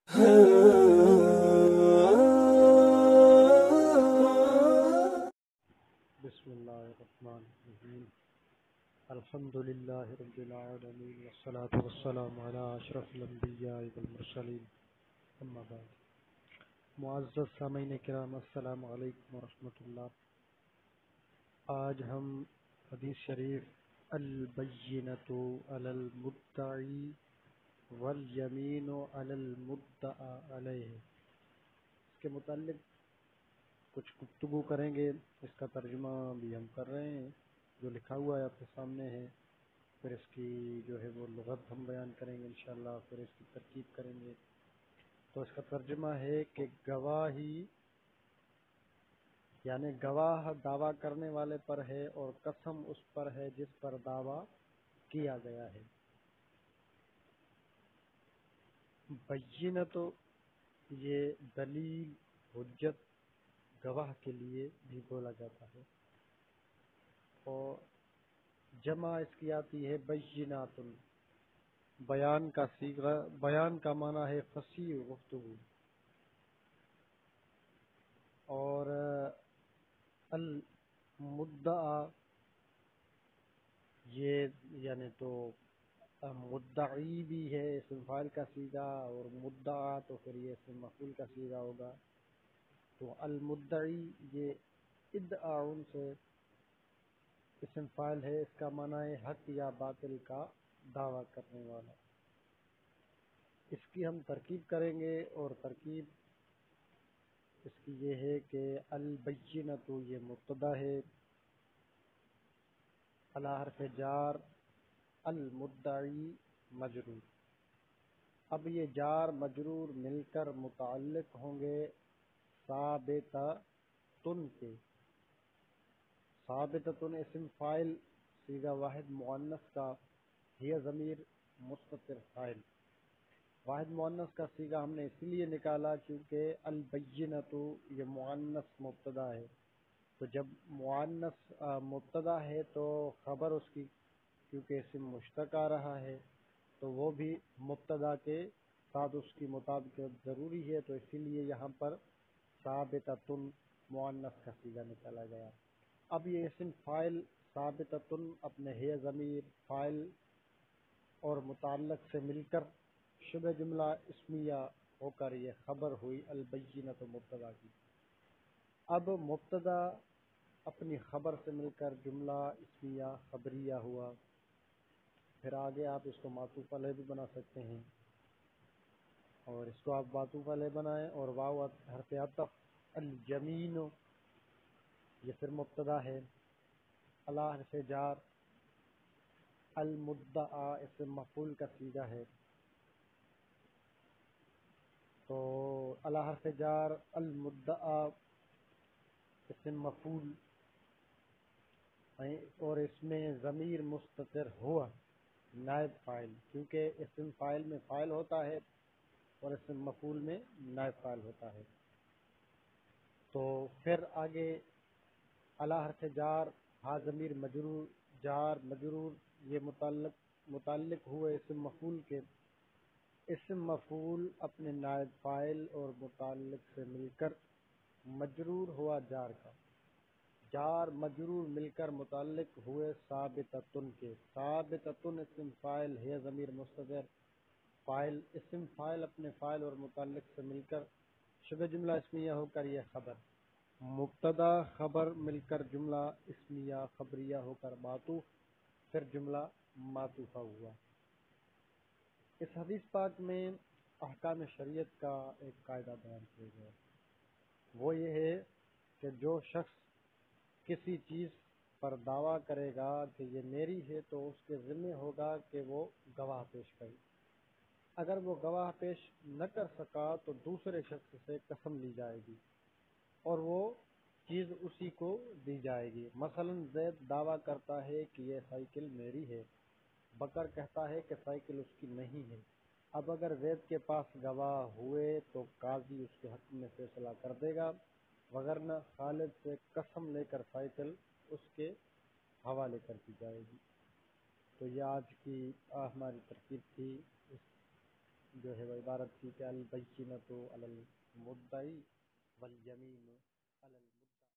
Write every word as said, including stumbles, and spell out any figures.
بسم اللہ الرحمن الرحیم الحمد للہ رب العالمین والصلاة والسلام علی اشرف الانبیاء والمرسلین اما بعد. معزز سامعین کرام، السلام علیکم ورحمۃ اللہ. آج ہم حدیث شریف البینۃ علی المدعی والیمین علی المدعی علیہ اس کے متعلق کچھ گفتگو کریں گے. اس کا ترجمہ بھی ہم کر رہے ہیں، جو لکھا ہوا ہے آپ کے سامنے ہے. پھر اس کی جو ہے وہ لغت ہم بیان کریں گے انشاءاللہ، پھر اس کی ترکیب کریں گے. تو اس کا ترجمہ ہے کہ گواہی یعنی گواہ دعویٰ کرنے والے پر ہے اور قسم اس پر ہے جس پر دعویٰ کیا گیا ہے. بینۃ یہ دلیل، حجت، گواہ کے لیے بھی بولا جاتا ہے، اور جمع اس کی آتی ہے بینات. بیان کا صیغہ، بیان کا معنی ہے فصیح گفتگو، اور المدعا یہ یعنی تو مدعی بھی ہے اسم فاعل کا صیغہ، اور مدعا تو پھر یہ اسم مفعول کا صیغہ ہوگا. تو المدعی یہ ادعاء سے اسم فاعل ہے، اس کا معنی ہے حق یا باطل کا دعویٰ کرنے والا. اس کی ہم ترکیب کریں گے، اور ترکیب اس کی یہ ہے کہ البینۃ یہ مبتدا ہے، علی حرف جار، المدعی مجرور. اب یہ جار مجرور مل کر متعلق ہوں گے ثابتۃ کے. ثابتۃ اسم فاعل صیغہ واحد مؤنث کا، ہی ضمیر مستتر فاعل. واحد مؤنث کا صیغہ ہم نے اسی لیے نکالا کیونکہ البینۃ یہ مؤنث مبتدا ہے. تو جب مؤنث مبتدا ہے تو خبر اس کی کیونکہ اسم مشتق آ رہا ہے تو وہ بھی مبتدا کے ساتھ اس کی مطابقت ضروری ہے، تو اسی لیے یہاں پر ثابتۃ مؤنث کا صیغہ نکالا گیا. اب یہ اسم فاعل ثابتۃ اپنے ہے ضمیر فاعل اور متعلق سے مل کر شبہ جملہ اسمیہ ہو کر یہ خبر ہوئی البینۃ مبتدا کی. اب مبتدا اپنی خبر سے مل کر جملہ اسمیہ خبریہ ہوا. پھر آگے آپ اس کو معطوف علیہ بھی بنا سکتے ہیں، اور اس کو آپ معطوف علیہ بنائیں، اور واو حرف عطف. الیمین یہ پھر مبتدا ہے، علی حرف جار. المدعا اسم مفعول کا صیغہ ہے، تو علی حرف جار المدعا اسم مفعول، اور اس میں ضمیر مستتر ہوا نائب فاعل، کیونکہ اسم فاعل میں فاعل ہوتا ہے اور اسم مفعول میں نائب فاعل ہوتا ہے. تو پھر آگے علی حرف جار ہا ضمیر مجرور، جار مجرور یہ متعلق متعلق ہوئے اسم مفعول کے. اسم مفعول اپنے نائب فاعل اور متعلق سے مل کر مجرور ہوا جار کا. جار مجرور مل کر متعلق ہوئے ثابتۃ کے. ثابتۃ اسم فاعل ہے ضمیر مستتر فاعل. اسم فاعل اپنے فاعل اور متعلق سے مل کر شبہ جملہ اسمیہ ہو کر یہ خبر. مبتدا خبر مل کر جملہ اسمیہ خبریہ ہو کر معطوف، پھر جملہ معطوفہ ہوا. اس حدیث پاک میں احکام شریعت کا ایک قاعدہ بیان کیا گیا، وہ یہ ہے کہ جو شخص کسی چیز پر دعویٰ کرے گا کہ یہ میری ہے تو اس کے ذمہ ہوگا کہ وہ گواہ پیش کرے. اگر وہ گواہ پیش نہ کر سکا تو دوسرے شخص سے قسم لی جائے گی اور وہ چیز اسی کو دی جائے گی. مثلا زید دعویٰ کرتا ہے کہ یہ سائیکل میری ہے، بکر کہتا ہے کہ سائیکل اس کی نہیں ہے. اب اگر زید کے پاس گواہ ہوئے تو قاضی اس کے حق میں فیصلہ کر دے گا، وگرنہ خالد سے قسم لے کر سائیکل اس کے حوالے کر دی جائے گی. تو یہ آج کی ہماری ترکیب تھی. اس جو ہے وہ عبارت تھی کہ البینۃ علی المدعی والیمین علی المدعی